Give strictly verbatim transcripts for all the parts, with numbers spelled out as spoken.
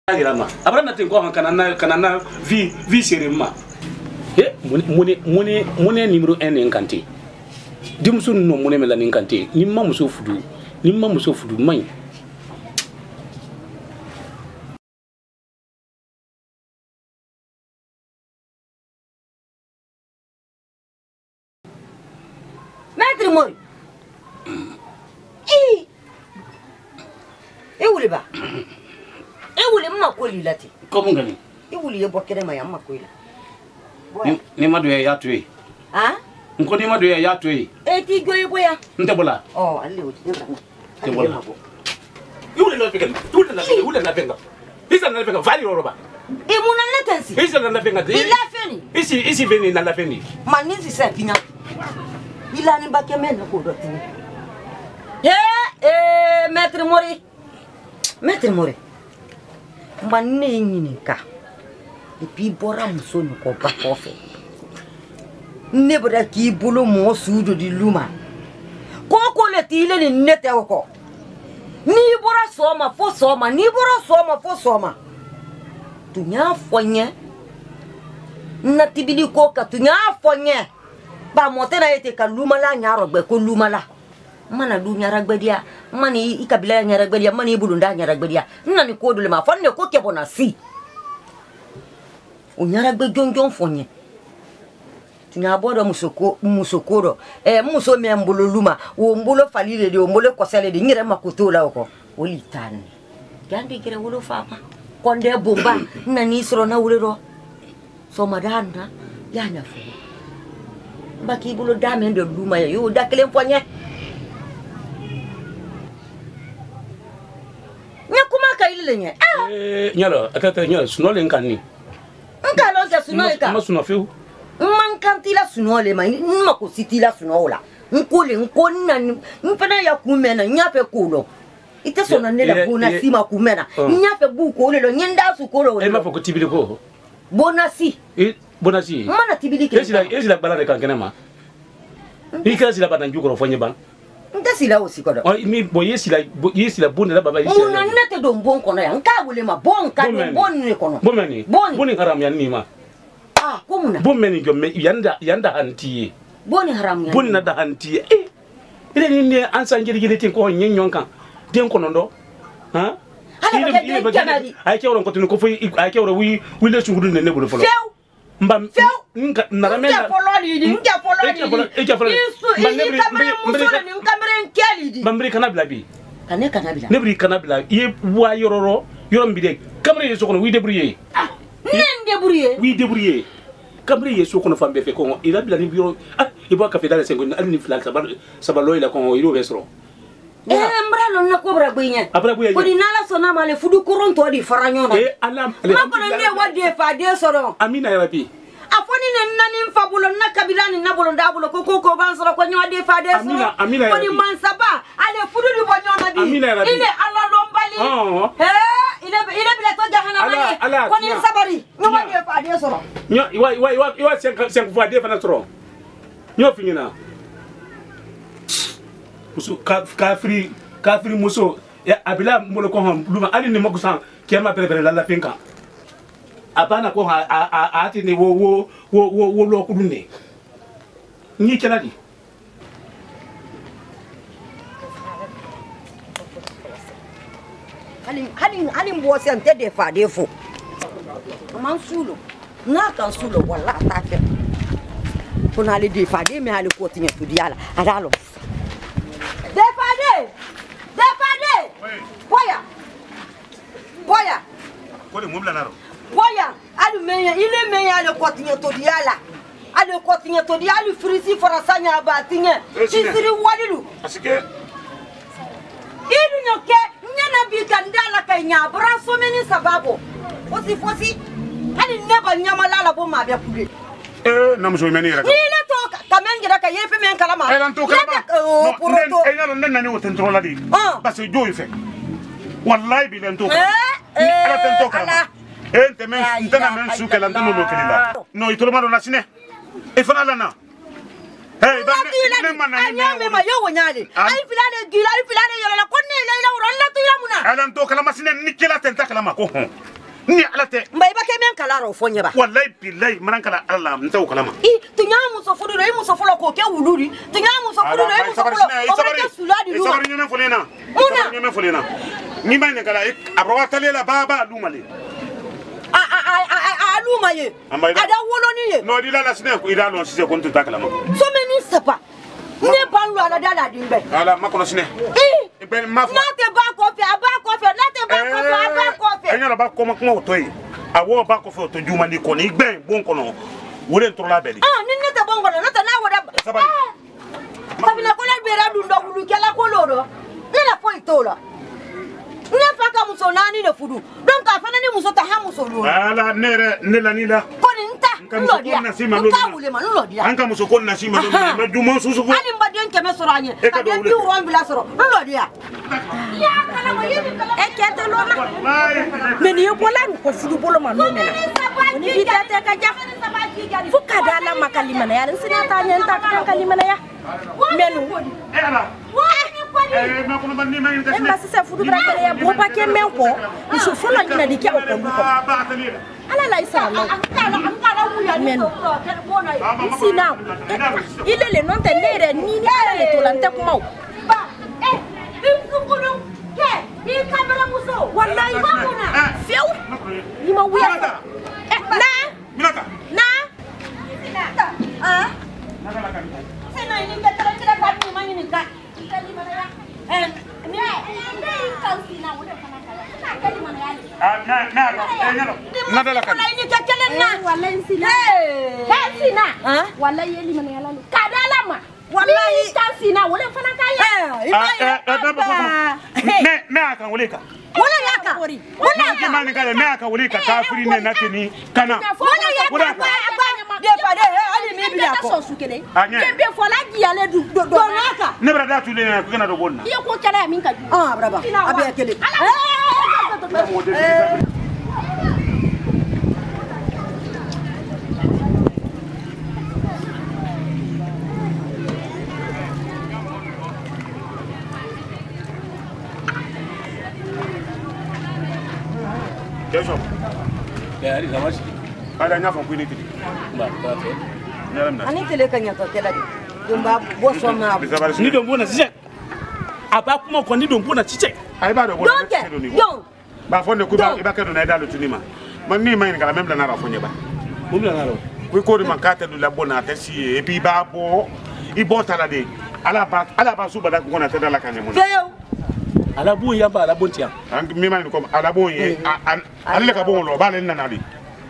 Agirama abra na tenko kanana kanana vi vi serema eh mune mune mune numéro un enkanté dimsu no mune mela enkanté ni mamuso fudu ni mamuso fudu mai Maître Mori eh eh wuli ba e wuli ma ko lilati ko mun gani e wuli ye bokere ma yamma ko ila ni ni madu ya tuwe ha nko ni madu ya tuwe e ti goye goya nte bola oh alle wuti nta te bola yule na pega yule na pega yule na pega isa na pega vali roba e muna netensi isa na pega ila feni isi isi veni na la feni manisi sa pinya ila ni bakemena ko do tini eh eh Maître Mori Maître Mori manne nyinika et puis bora muso ni ko ba ko fe ne bra ki bulu mo sudo di luma ko ko le tile ni nete ko ni bora soma fo soma ni bora soma fo soma tunya fonye na tibili ko ka tunya fonye ba motena ete ka luma la nyaro gbe ko luma la mana du nyara gbedia mani ikabila nyara gbedia mani bulunda nyara gbedia nani ko dole ma fonne ko ke bona si o nyara gbe jonjon fonye tinya bodo musoko musokoro eh muso me mbolo luma o mbolo falile de o mbolo kosele de nyere makoto la ko o litane gande gere wolo fama konde bomba nani soro na wulero so madanda ya nyafu baki bulo dame de luma yo dakelen fonye eh nyalo atata nyalo sunole nkani nkalo se sunole ka ma suno feu man kantila sunole ma nma ko sitila sunola nkole nkonna nfana ya kumena nyafe kulo ite sona nela bona sima kumena nyafe buko lelo nyenda su ko lo e ma foko tibili ko bonasi e bonasi mana tibili ke esila esila balade kankena ma ikasi la bana njukoro fonye ban ndasila osikodo o mi bo yesila yesila bonde la baba yesila una nete do mbon kono ya nka wule ma bon ka do bon ni kono bomani boni haram ya ni ma ah komuna bomani jomme yanda yanda hantiye boni haram ya boni na da hantiye eh ile ni ne ansa ngiri giri tin ko nyenyon kan den kono ndo ha ile ile kanadi ay kewron ko tin ko foy ay kewro wi wi le sungudu ne ne bulu folo mbam nka naramenda fololi di nka fololi e ke fololi mbam kamere musole ni kamere nkeli di mbam kana blabi kane kana bila nebri kana bila ye wa yororo yorom bi de kamere ye sokono wi débrouiller ah nen débrouiller wi débrouiller kamere ye sokono fambe fe ko ila bila ni biro ah ibo ka fe dale sengo ali ni flan sabal sabalo ila ko ilo besro eh mbralo na ko bra gwinya abra gwinya ko di nala sona male fudu koronto di faranyona eh alam ma ko ne wade fa de soro amina ya rabbi afoni ne nani mfabulo na kabila ni nabulo ndabulo ko ko ko bansoro ko nywa de fa de soro amina amina ko ni mansaba ale fudu di bonyona di amina ya rabbi ile ala lombali oh eh ile ile bila to jahana mani ko ni sabari nywa de fa de soro nyo wa wa wa wa cinq cinq fois de fa na soro nyo finyina muso kafiri kafiri muso ya abila mbolo ko hon luma ali ni mokusan kema pere pere la la finka abana ko ha a ati ni wo wo wo wo lo ku dunde ni keladi hani hani hani mbosi ante de fa de fo man sulo na kan sulo wala ta ke kuna le de fa de me hali ko tinya to diala adalo Defade! Defade! Boya! Boya! Kole mumla naro. Boya! Alu meya, ile meya le kotinye to diala. Ale kotinye to diala frisi forasanya abatinye. Chisiri walilu. Asike. Idu nyoke, nyana bika ndala kanya braso meni sababu. Fosi fosi. Ali neba nyama lala bo mabya kule. Eh, namso meni raka. Ni le to kamengira ka yefe men kalama. Eh, lan to kalama. Oh, poroto. Eh, yalo nen nani woten trola di. Parce joy fe. Wallahi bi len to. Eh, eh. Ala ten to kalama. Eh, te men ntana men su kala ntano lo kelila. No, itolo maro na sine. E fana lana. Hey, ba ne man na ni. Anya me ma yo wonyale. Ai filale gila, ai filale yoro la konne la ila ro la tu yamuna. Ala to kalama sine nikela ten ta kalama ko. ni ala te mbai ba ke men kala ro fo nyeba wallahi billahi man kala ala m taw kalama i tunya muso fudu re muso folo ko ke wuluri tunya muso fudu re muso folo o ba ke suladi lu sabari nyame folena sabari nyame folena ni ma ne kala abra tale la baba lumale a a a a luma ye ada wolo ni ye no di la la sine ko ida no sise ko ntuta kalama so meni sapa ne ban lu ala dala dimbe ala makono sine eh ben ma na te ba ko fe aba ko fe na te ba ko fe aba ko fe enyo ba ko ma ko to yi awo ba ko fe to juma ni ko ni gben bon ko no wole ntoro la beli ah ni ne te bon ko no te na woda sabari sabina ko la bera du ndo wulu kala ko lodo ne la fo itola ne fa ka muso nani ne fudu donc ka fa na ni muso ta ha muso lo ala nere ne la ni la ko ni nta ndo dia nka wule ma ndo dia anka muso ko na sima do me dumo susu fo ani mba den keme soro anye ka den bi ron bila soro ndo dia ya kala mo yimi kala e kete lo ma mais ni bola ko fudu bolo ma no mena ni bidate ka ja fu kadala makalima na yarin sina ta nyanta ka kalima na ya menu ala eh ma ko ban ni ma ngi e ma sisa fudu bra kala ya bo ba ke men ko ni so folo nyina di ke o ko ko ala la isa no menu sina ile le non te nere ni ni ala le to lante kuma ba eh bimsukuru ke ni kamera muso wallahi fiu ni ma wiya eh na minaka na ah sina ni ke tara tara ka ni mani ni ka kalima ya eh ni ni kan sina wala kana kala kalima ya ah na na na dala kan ni ke kelen na wallahi sina eh sina wallahi yeli mana yala kadala ma wallahi kan sina wala fana kaya me me aka wulika wala yaka wala ke mani kale me aka wulika kafiri ne nakini kana wala yaka de pade ali mi bi ko so sukede kembe fola giale du do do naka ne brada tu le ko kana do bonna iyo ko kala min ka ah braba abe kele Kesho. Ya, ari zamashi. Ada nya fon kwini tidi. Ba, ta to. Naram na. ani tele kanya to tela di dumba bo so ma Ni don bona cice. Aba kuma ko ni don bona cice. Ai ba do bona. donc donc Ba fon de ku ba ba ke do na dalo tunima. Man ni mai ngala même na ra fonye ba. Mo mi na ro. Ku ko di man ka te do la bona te si e bi ba bo. I bo tala de. Ala ba ala ba su ba da ko na te da la kanya mo. feo Ala bu ya ba ala bon tiam. An mi mai ko ala bo ye an le ka bo lo ba le na na di.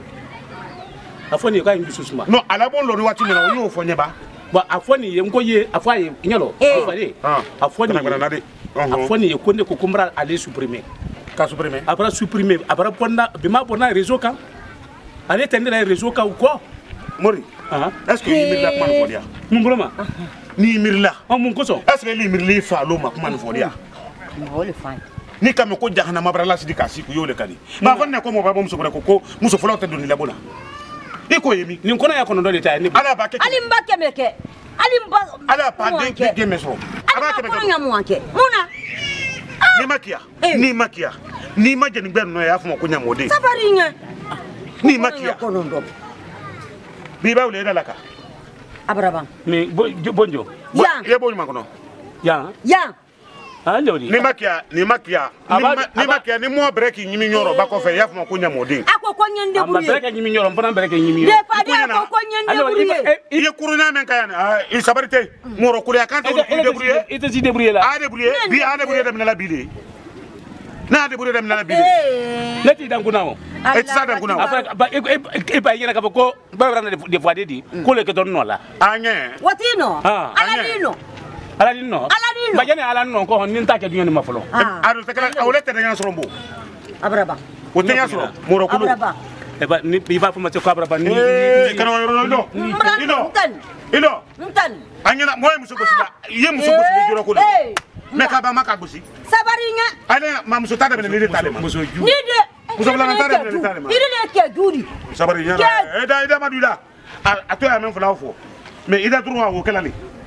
Afoni ka ngi susuma. No ala bo lo ni wati me na o yo fonye ba. Ba afoni ye nko ye afaye nyalo. Afani. Afoni. Afoni ye konde ko kumbra aller supprimer. Ka supprimer. Abra supprimer, abra bonna bima bonna réseau kan. Ale tendera réseau ka ou quoi? Mori. Ah. Est-ce que yimir la kuma no fodia? Mumbroma. Ni yimir la. On mun ko so. Est-ce que li yimir li fa lo ma kuma no fodia? mo le fine Ni kame ko jahana mabra la sidi kasi ku yo le kadi. Ba fa ne ko mo ba mo so ko ko muso folo te do ni la bona. Iko yemi. Ni kono ya kono do leta ni. Ala ba ke. ali mba kemeke ali mba Ala pa de de de meso. aba ke ko nya mo anke muna Ni makia. Ni makia. Ni ma jeni gbe no ya fu mo ko nya mode. safari nya Ni makia. ko non do Bi ba wule da laka. abraba Ni bonjo. ya Ye bo ma kono. Ya. ya Ah njori. Ni makia, ni makia. Ni makia ni mo break nyimi nyoro ba ko fe ya fu mo ko nya mode. akoko nyende Amba buri bereka nyimi nyoro mpana bereka nyimi. de pade akoko nyende buri Iye kuru na men kayane. Il sabarite. Moro kulu ya kan to débrouiller. Ite si débrouiller là. A débrouiller. Bi a débrouiller dem na la bile. Na débrouiller dem na la bile. Leti dan kunao. Et ça dan kuna. Apa ba e ba yena ka ko ba rana de fois dedi ko le ke don no la. Anye. watino Ah, ala dino Ala ni no. Ala ni no. Ba jene ala no ko nin ta ke dunya ni mafolo. Ado te kala awle te nya sorombo. abraba O te nya soro. Moro kulu. abraba E ba ni bi ba fuma te ko abra ba ni. Eh, kana yoro no. Ilo. ntan Ilo. ntan Anya na moy muso gosila. Ye muso gosila juro kulu. Me ka ba maka gosi. sabarinya Ale ma muso tada be ni tale ma. Muso ju. ni de Muso bla na tare be ni tale ma. ni de ke juri Sabari nya. Eh da ida madula. A to ya men fula fo. Me ida turu wa wo kala ni.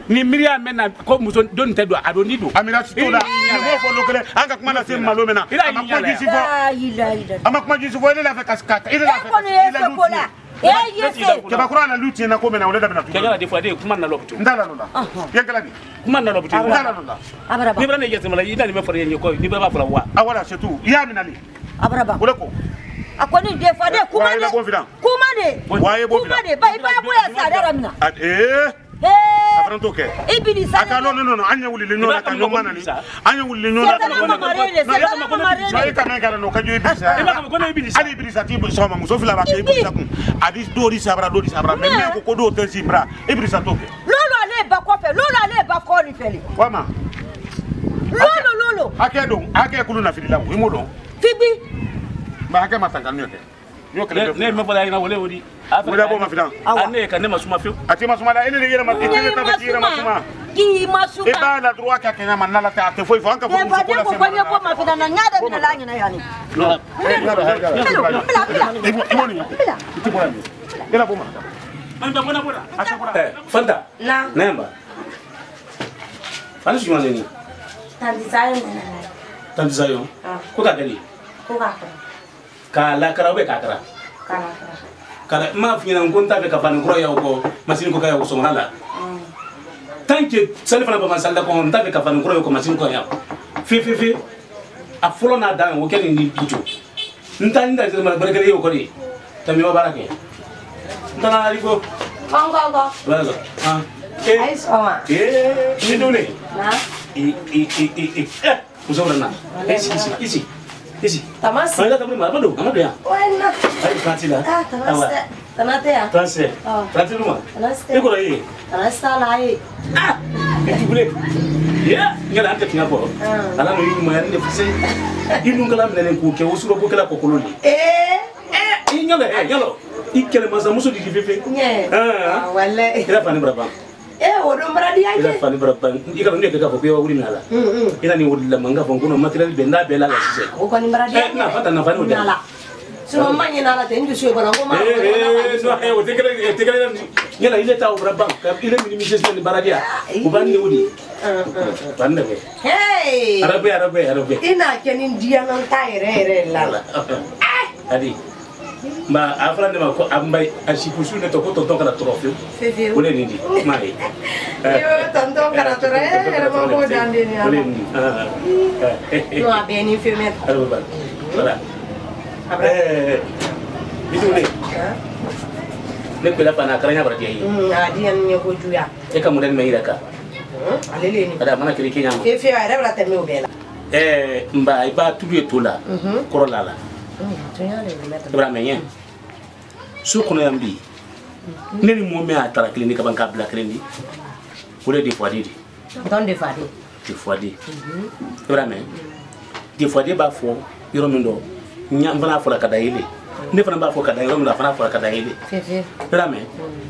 ni miria mena ko muso don te do ado ni do amira sitoda mo fo lokele anga kuma na se malo mena amakwa jisi fo amakwa jisi fo ile la fe kaskata ile la fe ile la eh yese ke bakura na luti na ko mena ole da bena kegala de fois de kuma na lobutu ndala lola yegala ni kuma na lobutu ndala lola abraba ni brane yese mala ida ni me fore yenye ko ni ba fora wa awala setu ya minali abraba ole ko akoni de fois de kuma ne kuma ne waye bo kuma ne ba iba boya sa da ramina eh eh afranto ke ibili sa aka no no no anya wuli le no la kanyo mana ni anya wuli le no la kanyo mana ni sai ka men kala no ka jo ibisa eba ko na ibisa ali ibisa ti bo sama muso fila ba ke ibisa kun adi dori sabra dori sabra men me ko ko do ten simbra ibisa to ke lolo ale ba ko fe lolo ale ba ko ni fele wama lolo lolo ake do ake kulu na filila mo imo do fibi ba ake matanga nyoke nyoke le ne me bola ina wole wodi wala bo ma fidan ane ka ne masuma fe ati masuma da ile ile ma ile ta ba tira masuma ki masuma e ba la droit ka kenya man la ta te foi fo anka fo ko ko ko ko ko ma fidan na nyada mina la nyina yani no e ngara ha ngara imo ni ti bona ni ila bo ma man ba bona bona eh fanta na nemba fani shima ni tanti sayo na tanti sayo ko ka gani ko ka ka la karabe ka kara kara kala ma fina ngonta be ka fan ngro ya ko masini ko kaya ko so mala tanke sale fana ba masalla ko nta be ka fan ngro ko masini ko ya fi fi fi a fulo na dan wo keni ni bijo nta nda se ma barkale yo ko ni tammi ba barake nta na ri ko kongo go la la ah eh ai soma eh ni dole na i i i i eh uzo na isi isi isi isi tamasi Mana tak boleh mana tu? Mana dia? wena Ayo transi lah. ah tamasi tamate ya Transi. Transi rumah. tamasi Ini kau lagi. tamasi lai Ah, itu boleh. Ya, nggak ada tinggal apa. Alam ini mana ni fase. Ini nungkalam nene ku ke usuro ku kela kokoloni. eh Eh, ini nggak eh nyalo. Ikele masa musuh di divive. nye Ah, wala ila fani berapa? eh odo mradi Ila yake fani berapa? Ika ndio keka kwa kwa uli nala. mm Ila ni uli la manga fongono material benda bela la sise. ko ni mradi Eh, na fata na fani udah. nala sino manye nala tenju sio bana ngoma Eh, eh, no, eh, utekele utekele nyala ile ta ubra bank. Ile minimization ni baradia. Ubani uli. Banda we. hey Arabe arabe arabe. ina kenin dia non taire re lala Adi. Ma afra ne ma ko ambai ashikushu ne to ko to kala trofeo. fefe Boleh ni di. Mai. yo tanto karatore era mo go dande ni Boleh ni. Ah. no abeni filmet Arabe ba. Wala. Eh. Itu ni. Ne pela pana karanya berarti ai. mm adian ni ko juya E kamu dan mai daka. alele ni Ada mana kiri kenya. fefe ara bra teme obela Eh, mba iba tudu etola. mhm Korolala. mm tunyale meta Ibra menye. Su kono yambi. Neni mo me atara clinique banka bla clinique. Wole di fois di. donde fadi Di fois di. Ibra men. Di fois di ba fo yoro mindo. Nya mbana fo la kada ile. Ne fana ba fo kada yoro mindo fana fo la kada ile. fefe Ibra men.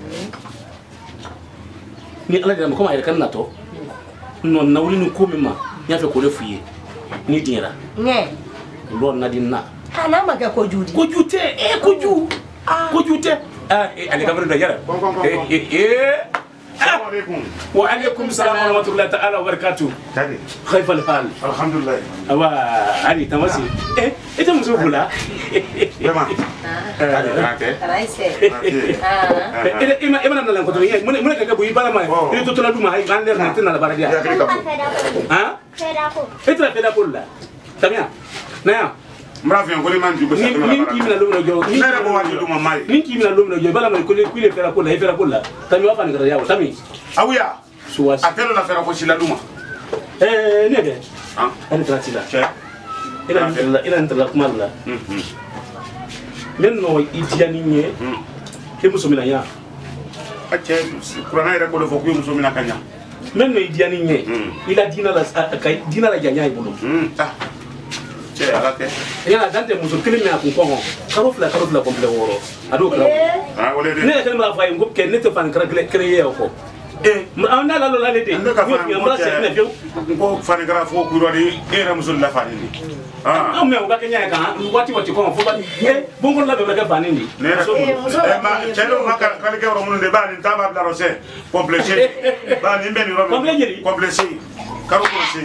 Ni ala dama koma kan nato. Non na wuli ni komi ma. Nya fe ko le fuye. Ni dinra. nye Lo na dinna. ana maga ko judi Ko jute eh ko ju. Ko jute. Ah, eh ali kabru da yara. Eh eh eh. assalamu alaikum Wa alaikum salam wa rahmatullahi ta'ala wa barakatuh. tadi Khaif al-hal. alhamdulillah Awa ali tamasi. Eh, itu musuh pula. vraiment tadi rate raise rate ah Ile ima ima na lango to ye. Mune mune kaga buyi bala mai. Ile to tola duma ai bande na tena la baradia. ya kile kapo Ha? Itu la peda pula. Tamia. Na. mrafi ngoli man jugo Ni ni kimi na lumno jo. nere bo wadi duma mai Ni kimi na lumno jo bala mai kule kule fera pula, fera pula. Tami wafa ni yawo tami. awuya Suwas. atelo la fera ko sila duma Eh, ne de. ah Ani transila. che Ila ila ila ntala kumala. mhm Menno itiani nye. mhm Ke musomina ya. ache kurana ira ko le fo ko muso mina kanya Menno itiani nye. Ila dina la kai dina la janya ibulu. mhm ah che alate Yana dante muso kile me akun kongo. Karo fla karo fla komple woro. Ado kala. ah ole de Ne kele mala fay ngop ke ne te fan kara kele kele ye ko. eh an na la lo la le de anda ka fa yo mra se ne fiu ko fa ne gara fo ku ro di era musul la fa ni ah me o ba kenya kan wati wati ko fo ba eh bongo la be ka fa ni ni ne eh ma chelo ma ka ka ke ro mun de ba ni ta ba la rose compléter ba ni ben ro compléter compléter karo ko se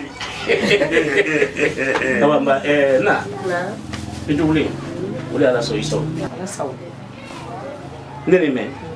Tawamba eh na na itu boleh boleh ada so iso Ala saw nene men